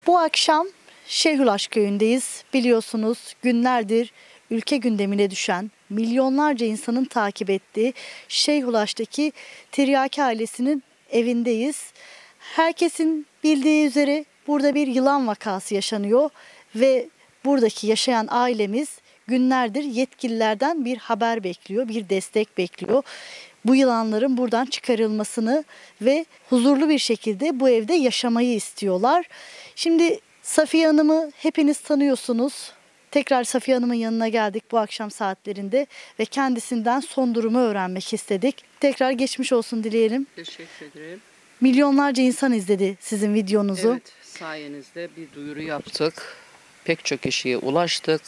Bu akşam Şeyhulaş köyündeyiz. Biliyorsunuz günlerdir ülke gündemine düşen, milyonlarca insanın takip ettiği Şeyhulaş'taki Tiryaki ailesinin evindeyiz. Herkesin bildiği üzere burada bir yılan vakası yaşanıyor ve buradaki yaşayan ailemiz günlerdir yetkililerden bir haber bekliyor, bir destek bekliyor. Bu yılanların buradan çıkarılmasını ve huzurlu bir şekilde bu evde yaşamayı istiyorlar. Şimdi Safiye Hanım'ı hepiniz tanıyorsunuz. Tekrar Safiye Hanım'ın yanına geldik bu akşam saatlerinde ve kendisinden son durumu öğrenmek istedik. Tekrar geçmiş olsun dileyelim. Teşekkür ederim. Milyonlarca insan izledi sizin videonuzu. Evet, sayenizde bir duyuru yaptık. Pek çok kişiye ulaştık.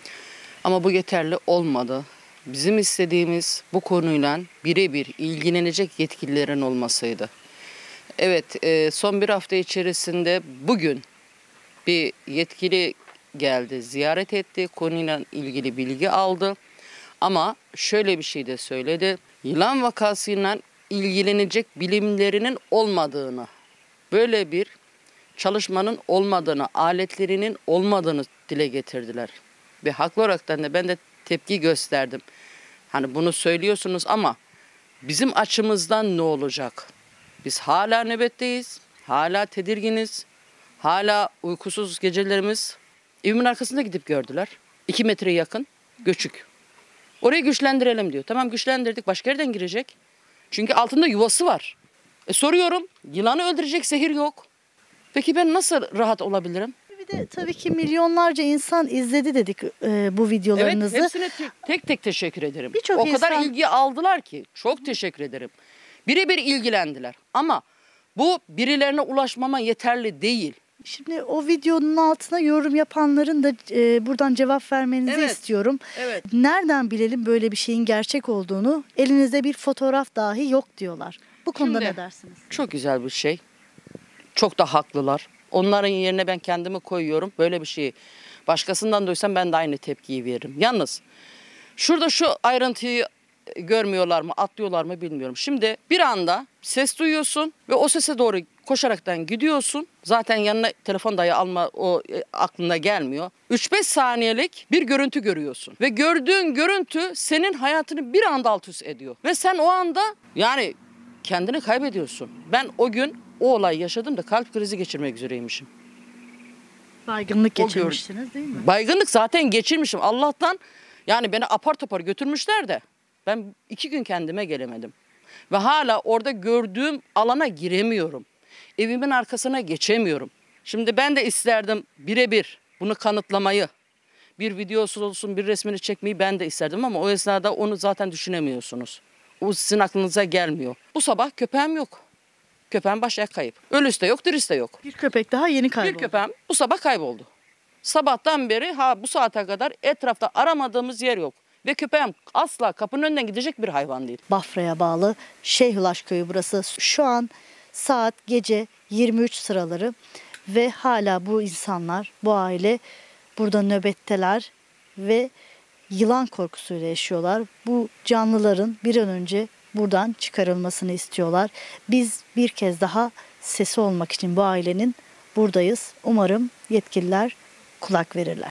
Ama bu yeterli olmadı. Bizim istediğimiz bu konuyla birebir ilgilenecek yetkililerin olmasıydı. Evet, son bir hafta içerisinde bugün bir yetkili geldi, ziyaret etti, konuyla ilgili bilgi aldı. Ama şöyle bir şey de söyledi. Yılan vakasıyla ilgilenecek bilimlerinin olmadığını, böyle bir çalışmanın olmadığını, aletlerinin olmadığını dile getirdiler. Ve haklı olaraktan da ben de tepki gösterdim. Hani bunu söylüyorsunuz ama bizim açımızdan ne olacak? Biz hala nöbetteyiz, hala tedirginiz, hala uykusuz gecelerimiz. Evimin arkasında gidip gördüler. 2 metreye yakın göçük. Orayı güçlendirelim diyor. Tamam, güçlendirdik. Başka yerden girecek. Çünkü altında yuvası var. Soruyorum, yılanı öldürecek zehir yok. Peki ben nasıl rahat olabilirim? Bir de tabii ki milyonlarca insan izledi dedik bu videolarınızı. Evet, hepsine tek teşekkür ederim. Birçok o kadar insan... ilgi aldılar ki çok teşekkür ederim. Birebir ilgilendiler. Ama bu birilerine ulaşmama yeterli değil. Şimdi o videonun altına yorum yapanların da buradan cevap vermenizi istiyorum. Evet. Nereden bilelim böyle bir şeyin gerçek olduğunu? Elinizde bir fotoğraf dahi yok diyorlar. Bu konuda Şimdi, ne dersiniz? Çok güzel bir şey. Çok da haklılar. Onların yerine ben kendimi koyuyorum. Böyle bir şeyi başkasından duysam ben de aynı tepkiyi veririm. Yalnız şurada şu ayrıntıyı görmüyorlar mı, atlıyorlar mı bilmiyorum. Şimdi bir anda ses duyuyorsun ve o sese doğru koşaraktan gidiyorsun. Zaten yanına telefon dahi alma o aklına gelmiyor. 3-5 saniyelik bir görüntü görüyorsun. Ve gördüğün görüntü senin hayatını bir anda alt üst ediyor. Ve sen o anda yani kendini kaybediyorsun. Ben o gün o olay yaşadım da kalp krizi geçirmek üzereymişim. Baygınlık geçirmiştiniz değil mi? Baygınlık zaten geçirmişim. Allah'tan yani beni apar topar götürmüşler de ben 2 gün kendime gelemedim. Ve hala orada gördüğüm alana giremiyorum. Evimin arkasına geçemiyorum. Şimdi ben de isterdim birebir bunu kanıtlamayı. Bir videosu olsun, bir resmini çekmeyi ben de isterdim ama o esnada onu zaten düşünemiyorsunuz. O sizin aklınıza gelmiyor. Bu sabah köpeğim yok. Köpeğim başayak kayıp. Ölüsü de yok, dirisi de yok. Bir köpek daha yeni kayboldu. Bir köpeğim bu sabah kayboldu. Sabahtan beri bu saate kadar etrafta aramadığımız yer yok. Ve köpeğim asla kapının önünden gidecek bir hayvan değil. Bafra'ya bağlı Şeyhulaş köyü burası. Şu an saat gece 23 sıraları ve hala bu insanlar, bu aile burada nöbetteler ve yılan korkusuyla yaşıyorlar. Bu canlıların bir an önce buradan çıkarılmasını istiyorlar. Biz bir kez daha sesi olmak için bu ailenin buradayız. Umarım yetkililer kulak verirler.